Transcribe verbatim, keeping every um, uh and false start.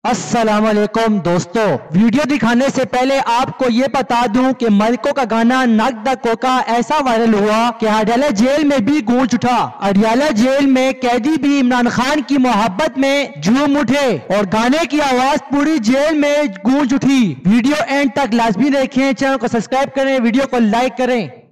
अस्सलामुअलैकुम दोस्तों, वीडियो दिखाने से पहले आपको ये बता दूं कि मलको का गाना नक द कोका ऐसा वायरल हुआ कि अडयाला जेल में भी गूंज उठा। अडयाला जेल में कैदी भी इमरान खान की मोहब्बत में झूम उठे और गाने की आवाज पूरी जेल में गूंज उठी। वीडियो एंड तक लाजमी देखें, चैनल को सब्सक्राइब करें, वीडियो को लाइक करें।